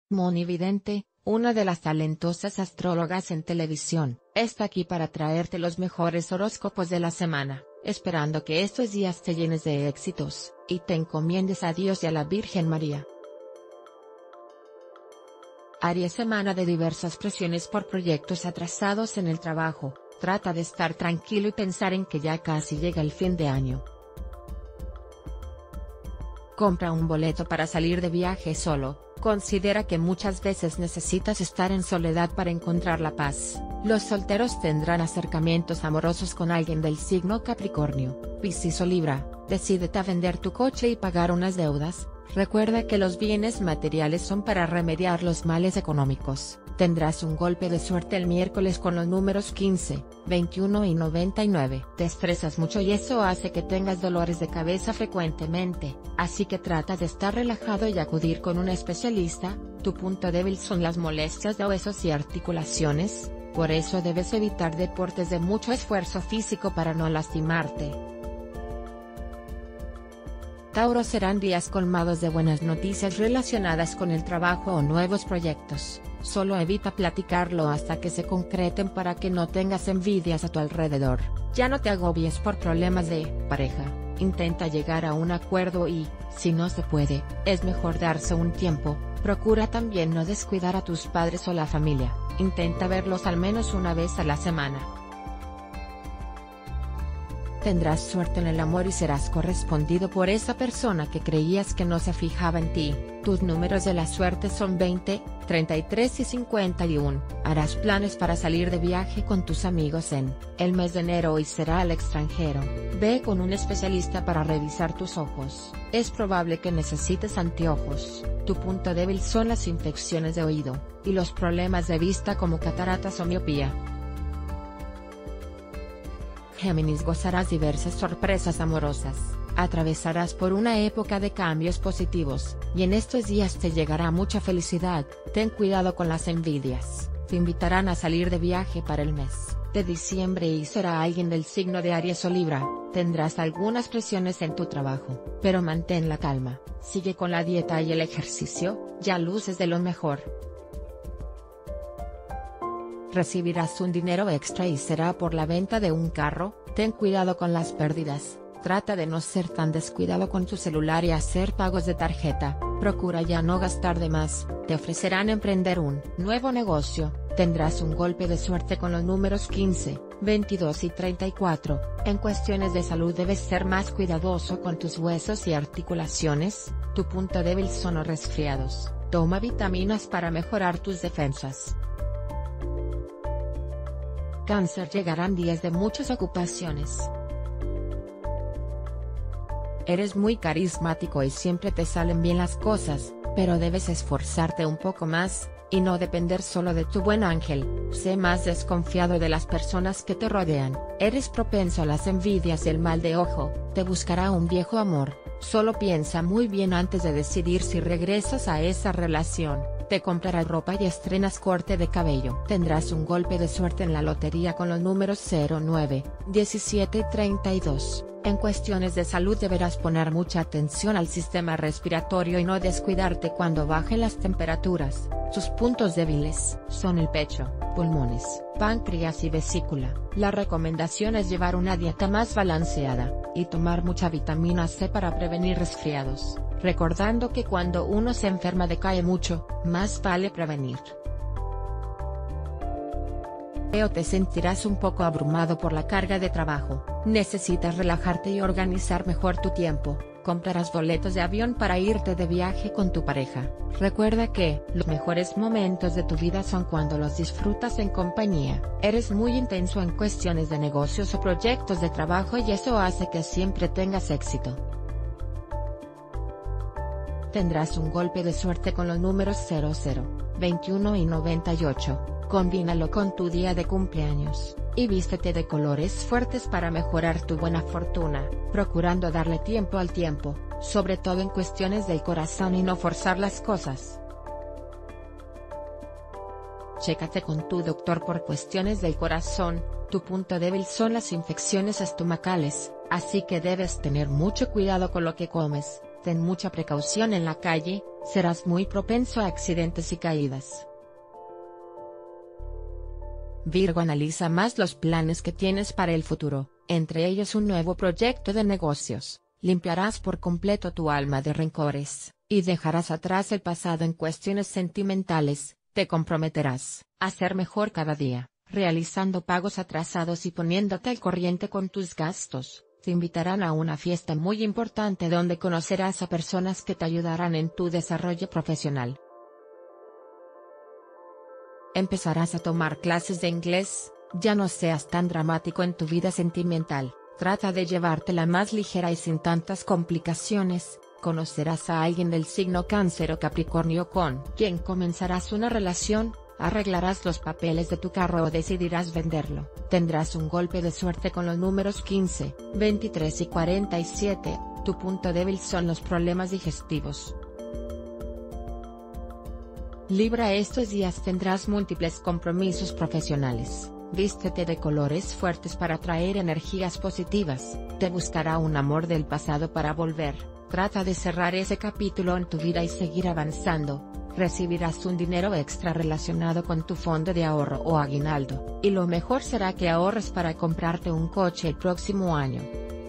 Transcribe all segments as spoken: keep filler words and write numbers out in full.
Moni Vidente, una de las talentosas astrólogas en televisión, está aquí para traerte los mejores horóscopos de la semana, esperando que estos días te llenes de éxitos, y te encomiendes a Dios y a la Virgen María. Aries, semana de diversas presiones por proyectos atrasados en el trabajo. Trata de estar tranquilo y pensar en que ya casi llega el fin de año. Compra un boleto para salir de viaje solo. Considera que muchas veces necesitas estar en soledad para encontrar la paz. Los solteros tendrán acercamientos amorosos con alguien del signo Capricornio. Piscis o Libra, decídete a vender tu coche y pagar unas deudas. Recuerda que los bienes materiales son para remediar los males económicos. Tendrás un golpe de suerte el miércoles con los números quince, veintiuno y noventa y nueve. Te estresas mucho y eso hace que tengas dolores de cabeza frecuentemente, así que trata de estar relajado y acudir con un especialista. Tu punto débil son las molestias de huesos y articulaciones, por eso debes evitar deportes de mucho esfuerzo físico para no lastimarte. Tauro, serán días colmados de buenas noticias relacionadas con el trabajo o nuevos proyectos. Solo evita platicarlo hasta que se concreten para que no tengas envidias a tu alrededor. Ya no te agobies por problemas de pareja, intenta llegar a un acuerdo y, si no se puede, es mejor darse un tiempo. Procura también no descuidar a tus padres o la familia, intenta verlos al menos una vez a la semana. Tendrás suerte en el amor y serás correspondido por esa persona que creías que no se fijaba en ti. Tus números de la suerte son veinte, treinta y tres y cincuenta y uno. Harás planes para salir de viaje con tus amigos en el mes de enero y será al extranjero. Ve con un especialista para revisar tus ojos. Es probable que necesites anteojos. Tu punto débil son las infecciones de oído, y los problemas de vista como cataratas o miopía. Géminis, gozarás diversas sorpresas amorosas, atravesarás por una época de cambios positivos, y en estos días te llegará mucha felicidad. Ten cuidado con las envidias, te invitarán a salir de viaje para el mes de diciembre y será alguien del signo de Aries o Libra. Tendrás algunas presiones en tu trabajo, pero mantén la calma, sigue con la dieta y el ejercicio, ya luces de lo mejor. Recibirás un dinero extra y será por la venta de un carro. Ten cuidado con las pérdidas, trata de no ser tan descuidado con tu celular y hacer pagos de tarjeta. Procura ya no gastar de más. Te ofrecerán emprender un nuevo negocio. Tendrás un golpe de suerte con los números quince, veintidós y treinta y cuatro. En cuestiones de salud debes ser más cuidadoso con tus huesos y articulaciones. Tu punto débil son los resfriados. Toma vitaminas para mejorar tus defensas. Cáncer, llegarán días de muchas ocupaciones. Eres muy carismático y siempre te salen bien las cosas, pero debes esforzarte un poco más, y no depender solo de tu buen ángel. Sé más desconfiado de las personas que te rodean. Eres propenso a las envidias y el mal de ojo. Te buscará un viejo amor. Solo piensa muy bien antes de decidir si regresas a esa relación. Te comprarás ropa y estrenas corte de cabello. Tendrás un golpe de suerte en la lotería con los números cero, nueve, diecisiete y treinta y dos. En cuestiones de salud deberás poner mucha atención al sistema respiratorio y no descuidarte cuando bajen las temperaturas. Sus puntos débiles son el pecho, pulmones, páncreas y vesícula. La recomendación es llevar una dieta más balanceada, y tomar mucha vitamina C para prevenir resfriados, recordando que cuando uno se enferma decae mucho, más vale prevenir. Leo, te sentirás un poco abrumado por la carga de trabajo, necesitas relajarte y organizar mejor tu tiempo. Comprarás boletos de avión para irte de viaje con tu pareja. Recuerda que los mejores momentos de tu vida son cuando los disfrutas en compañía. Eres muy intenso en cuestiones de negocios o proyectos de trabajo y eso hace que siempre tengas éxito. Tendrás un golpe de suerte con los números cero, cero, veintiuno y noventa y ocho. Combínalo con tu día de cumpleaños, y vístete de colores fuertes para mejorar tu buena fortuna, procurando darle tiempo al tiempo, sobre todo en cuestiones del corazón y no forzar las cosas. Chécate con tu doctor por cuestiones del corazón. Tu punto débil son las infecciones estomacales, así que debes tener mucho cuidado con lo que comes. Ten mucha precaución en la calle, serás muy propenso a accidentes y caídas. Virgo, analiza más los planes que tienes para el futuro, entre ellos un nuevo proyecto de negocios. Limpiarás por completo tu alma de rencores, y dejarás atrás el pasado en cuestiones sentimentales. Te comprometerás a ser mejor cada día, realizando pagos atrasados y poniéndote al corriente con tus gastos. Te invitarán a una fiesta muy importante donde conocerás a personas que te ayudarán en tu desarrollo profesional. Empezarás a tomar clases de inglés. Ya no seas tan dramático en tu vida sentimental, trata de llevártela más ligera y sin tantas complicaciones. Conocerás a alguien del signo Cáncer o Capricornio con quien comenzarás una relación, arreglarás los papeles de tu carro o decidirás venderlo. Tendrás un golpe de suerte con los números quince, veintitrés y cuarenta y siete, tu punto débil son los problemas digestivos. Libra, estos días tendrás múltiples compromisos profesionales. Vístete de colores fuertes para atraer energías positivas. Te buscará un amor del pasado para volver. Trata de cerrar ese capítulo en tu vida y seguir avanzando. Recibirás un dinero extra relacionado con tu fondo de ahorro o aguinaldo, y lo mejor será que ahorres para comprarte un coche el próximo año.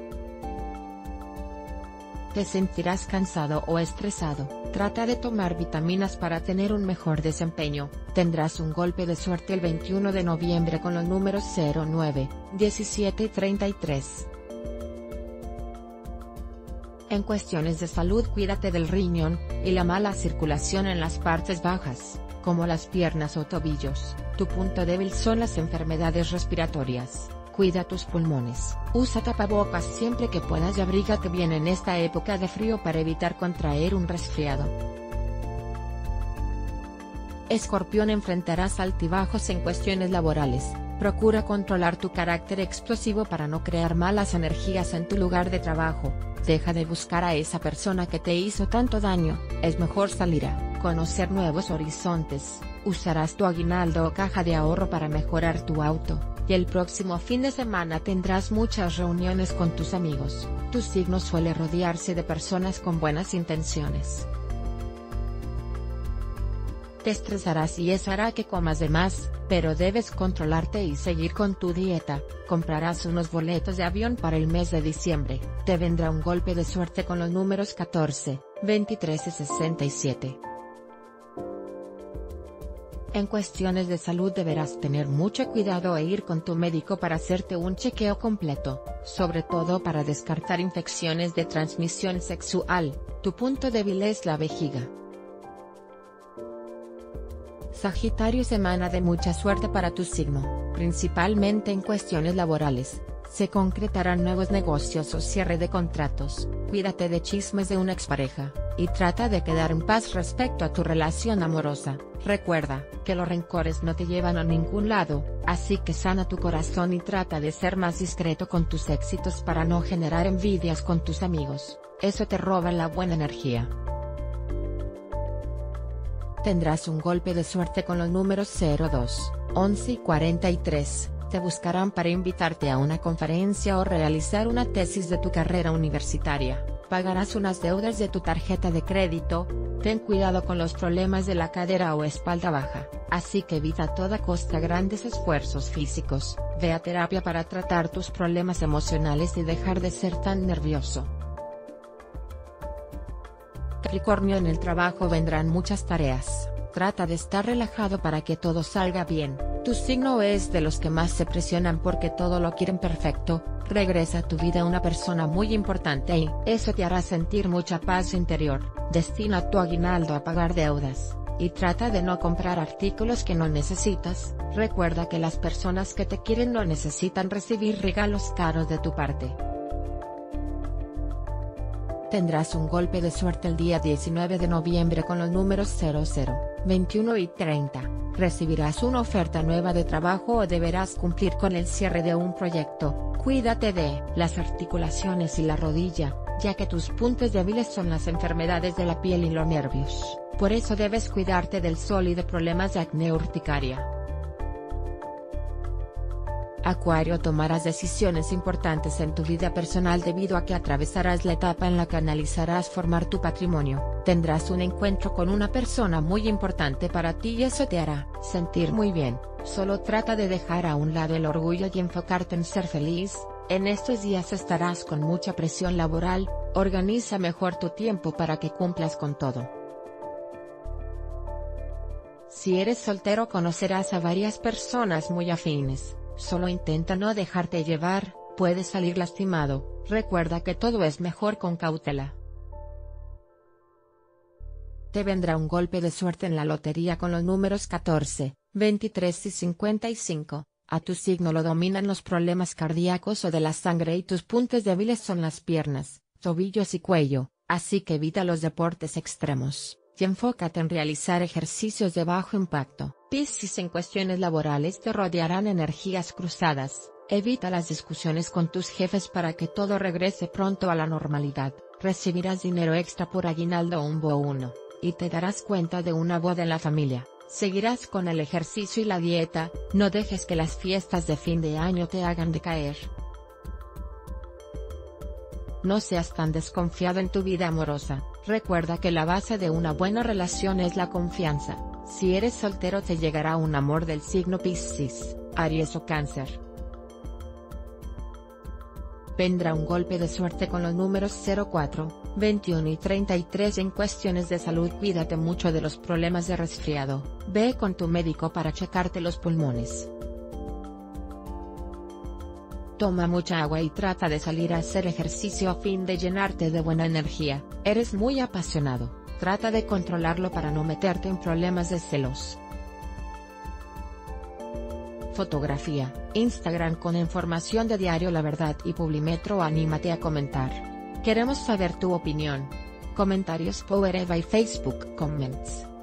Te sentirás cansado o estresado. Trata de tomar vitaminas para tener un mejor desempeño. Tendrás un golpe de suerte el veintiuno de noviembre con los números cero, nueve, diecisiete y treinta y tres. En cuestiones de salud, cuídate del riñón y la mala circulación en las partes bajas, como las piernas o tobillos. Tu punto débil son las enfermedades respiratorias. Cuida tus pulmones. Usa tapabocas siempre que puedas y abrígate bien en esta época de frío para evitar contraer un resfriado. Escorpión, enfrentarás altibajos en cuestiones laborales. Procura controlar tu carácter explosivo para no crear malas energías en tu lugar de trabajo. Deja de buscar a esa persona que te hizo tanto daño. Es mejor salir a conocer nuevos horizontes. Usarás tu aguinaldo o caja de ahorro para mejorar tu auto. Y el próximo fin de semana tendrás muchas reuniones con tus amigos. Tu signo suele rodearse de personas con buenas intenciones. Te estresarás y eso hará que comas de más, pero debes controlarte y seguir con tu dieta. Comprarás unos boletos de avión para el mes de diciembre. Te vendrá un golpe de suerte con los números catorce, veintitrés y sesenta y siete. En cuestiones de salud deberás tener mucho cuidado e ir con tu médico para hacerte un chequeo completo, sobre todo para descartar infecciones de transmisión sexual. Tu punto débil es la vejiga. Sagitario, semana de mucha suerte para tu signo, principalmente en cuestiones laborales. Se concretarán nuevos negocios o cierre de contratos. Cuídate de chismes de una expareja, y trata de quedar en paz respecto a tu relación amorosa. Recuerda que los rencores no te llevan a ningún lado, así que sana tu corazón y trata de ser más discreto con tus éxitos para no generar envidias con tus amigos. Eso te roba la buena energía. Tendrás un golpe de suerte con los números cero, dos, once y cuarenta y tres. Te buscarán para invitarte a una conferencia o realizar una tesis de tu carrera universitaria. Pagarás unas deudas de tu tarjeta de crédito. Ten cuidado con los problemas de la cadera o espalda baja, así que evita a toda costa grandes esfuerzos físicos. Ve a terapia para tratar tus problemas emocionales y dejar de ser tan nervioso. Capricornio, en el trabajo vendrán muchas tareas. Trata de estar relajado para que todo salga bien. Tu signo es de los que más se presionan porque todo lo quieren perfecto. Regresa a tu vida una persona muy importante y eso te hará sentir mucha paz interior. Destina tu aguinaldo a pagar deudas, y trata de no comprar artículos que no necesitas. Recuerda que las personas que te quieren no necesitan recibir regalos caros de tu parte. Tendrás un golpe de suerte el día diecinueve de noviembre con los números cero, cero, veintiuno y treinta. Recibirás una oferta nueva de trabajo o deberás cumplir con el cierre de un proyecto. Cuídate de las articulaciones y la rodilla, ya que tus puntos débiles son las enfermedades de la piel y los nervios. Por eso debes cuidarte del sol y de problemas de acné o urticaria. Acuario, tomarás decisiones importantes en tu vida personal debido a que atravesarás la etapa en la que analizarás formar tu patrimonio. Tendrás un encuentro con una persona muy importante para ti y eso te hará sentir muy bien. Solo trata de dejar a un lado el orgullo y enfocarte en ser feliz. En estos días estarás con mucha presión laboral, organiza mejor tu tiempo para que cumplas con todo. Si eres soltero conocerás a varias personas muy afines. Solo intenta no dejarte llevar, puedes salir lastimado. Recuerda que todo es mejor con cautela. Te vendrá un golpe de suerte en la lotería con los números catorce, veintitrés y cincuenta y cinco. A tu signo lo dominan los problemas cardíacos o de la sangre y tus puntos débiles son las piernas, tobillos y cuello, así que evita los deportes extremos y enfócate en realizar ejercicios de bajo impacto. Piscis, en cuestiones laborales te rodearán energías cruzadas, evita las discusiones con tus jefes para que todo regrese pronto a la normalidad. Recibirás dinero extra por aguinaldo o un bono, y te darás cuenta de una boda en la familia. Seguirás con el ejercicio y la dieta, no dejes que las fiestas de fin de año te hagan decaer. No seas tan desconfiado en tu vida amorosa, recuerda que la base de una buena relación es la confianza. Si eres soltero te llegará un amor del signo Piscis, Aries o Cáncer. Vendrá un golpe de suerte con los números cero cuatro, veintiuno y treinta y tres. En cuestiones de salud cuídate mucho de los problemas de resfriado, ve con tu médico para checarte los pulmones. Toma mucha agua y trata de salir a hacer ejercicio a fin de llenarte de buena energía. Eres muy apasionado, trata de controlarlo para no meterte en problemas de celos. Fotografía, Instagram con información de Diario La Verdad y Publimetro. Anímate a comentar. Queremos saber tu opinión. Comentarios Power Eva y Facebook Comments.